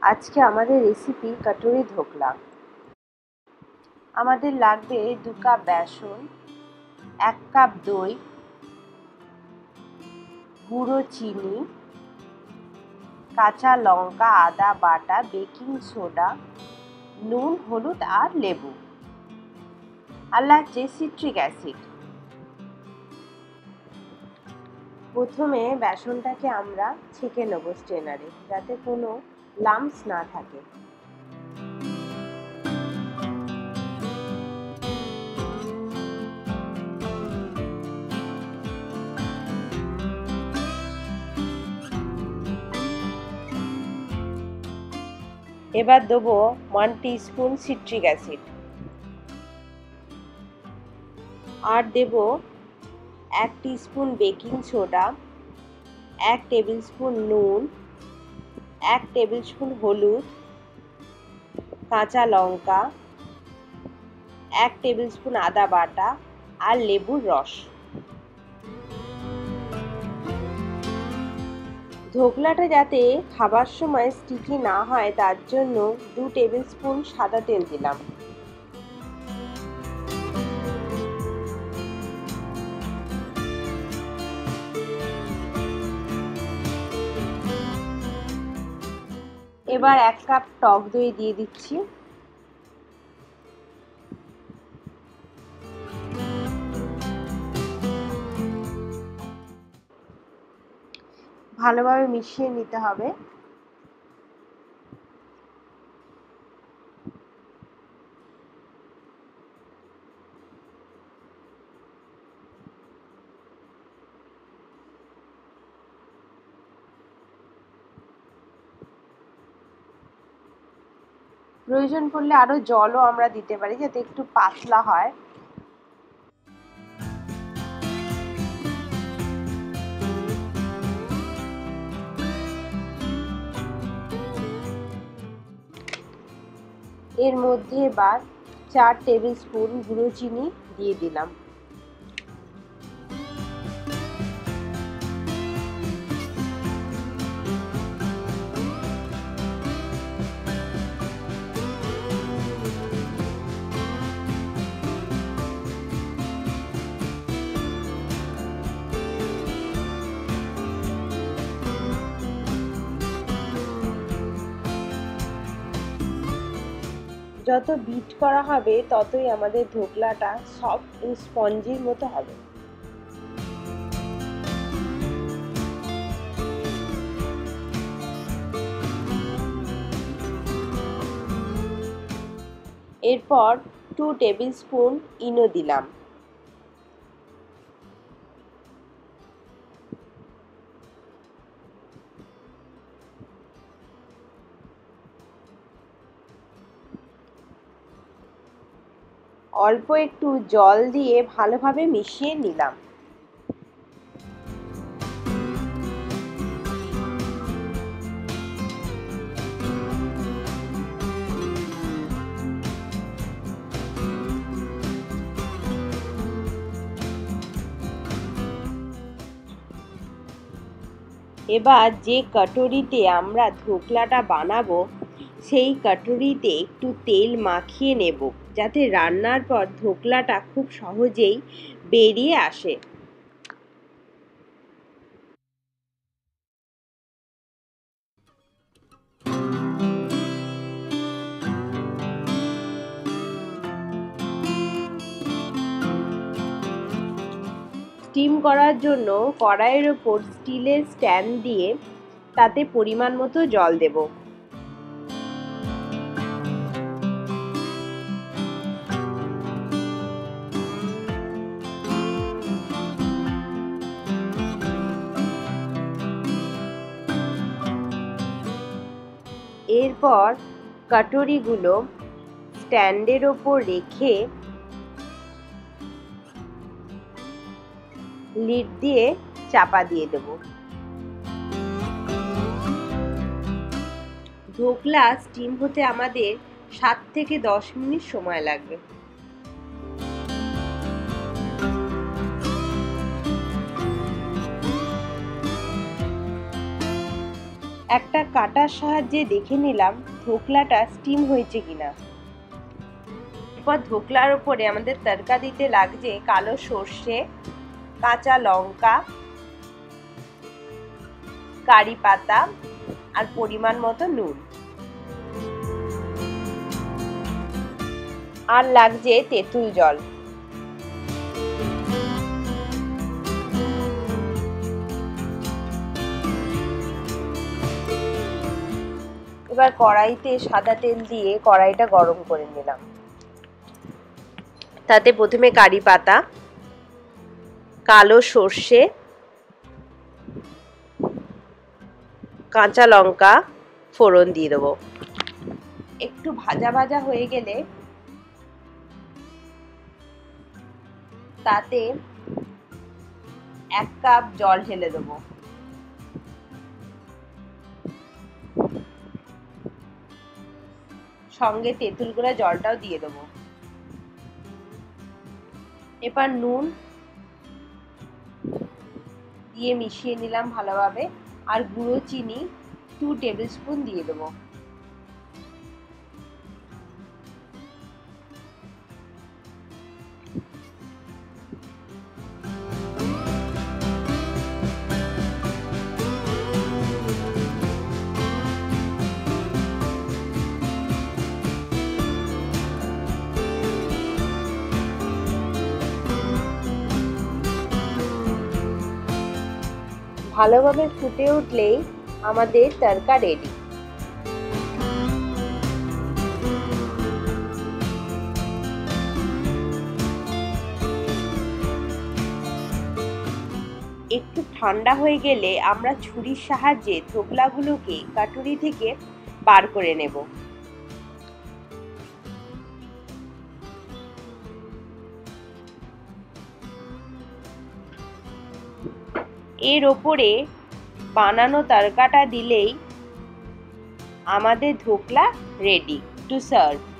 আজকে আমাদের রেসিপি কটুরি ধোকলা। আমাদের লাগবে 2 কাপ বেসন, 1 কাপ দই, গুঁড়ো চিনি, কাঁচা লঙ্কা, আদা বাটা, বেকিং সোডা, নুন, হলুদ আর লেবু। আর লাগছে সিট্রিক অ্যাসিড। প্রথমে বেসনটাকে আমরা ছেঁকে নেব স্ট্রেনারে, যাতে কোনো লাম্পস না থাকে। এবার দেবো 1 টিস্পুন সিট্রিক অ্যাসিড, আর দেব 1 teaspoon baking soda, 1 tablespoon নুন, 1 টেবিল স্পুন হলুদ, কাঁচা লঙ্কা, 1 টেবিল স্পুন আদা বাটা আর লেবুর রস। ধোকলাটা যাতে খাবার সময় স্টিকি না হয় তার জন্য 2 টেবিল স্পুন সাদা তেল দিলাম। এবার 1 কাপ টক দই দিয়ে দিচ্ছি। ভালোভাবে মিশিয়ে নিতে হবে। প্রয়োজন পড়লে আরো জলও আমরা দিতে পারি, যাতে একটু পাতলা হয়। এর মধ্যে এবার 4 টেবিল স্পুন গুঁড়ো চিনি দিয়ে দিলাম। যত বিট করা হবে ততই আমাদের ধোকলাটা সফট ও স্পঞ্জির মতো হবে। এরপর 2 টেবিল স্পুন ইনো দিলাম। অল্প একটু জল দিয়ে ভালোভাবে মিশিয়ে নিলাম। এবার যে কটুরিতে আমরা ধোকলাটা বানাবো সেই কটুরিতে একটু তেল মাখিয়ে নেব, যাতে রান্নার পর ধোকলাটা খুব সহজেই বেরিয়ে আসে। স্টিম করার জন্য কড়াইয়ের ওপর স্টিলের স্ট্যান্ড দিয়ে তাতে পরিমাণ মতো জল দেব। এরপর কটুরিগুলো স্ট্যান্ডের ওপর রেখে লিড দিয়ে চাপা দিয়ে দেব। ধোকলা স্টিম হতে আমাদের 7 থেকে 10 মিনিট সময় লাগবে। একটা কাঁটার সাহায্যে দেখে নিলাম ধোকলাটা স্টিম হয়েছে কিনা। এরপর ধোকলার উপরে আমাদের তড়কা দিতে লাগছে কালো সর্ষে, কাঁচা লঙ্কা, কারি পাতা আর পরিমাণ মতো নুন। আর লাগছে তেঁতুল জল। এবার কড়াইতে সাদা তেল দিয়ে কড়াইটা গরম করে নিলাম। তাতে প্রথমে কারি পাতা, কালো সর্ষে, কাঁচা লঙ্কা ফোড়ন দিয়ে দেবো। একটু ভাজা ভাজা হয়ে গেলে তাতে 1 কাপ জল ঢেলে দেবো। সঙ্গে তেঁতুল গুঁড়া জলটাও দিয়ে দেবো। এবার নুন দিয়ে মিশিয়ে নিলাম ভালোভাবে, আর গুঁড়ো চিনি 2 টেবিল স্পুন দিয়ে দেবো। ভালোভাবে ফুটে উঠলেই আমাদের তড়কা রেডি। একটু ঠান্ডা হয়ে গেলে আমরা ছুরির সাহায্যে ধোকলাগুলোকে কাটুরি থেকে বার করে নেব। এর ওপরে বানানো তড়কাটা দিলেই আমাদের ধোকলা রেডি টু সার্ভ।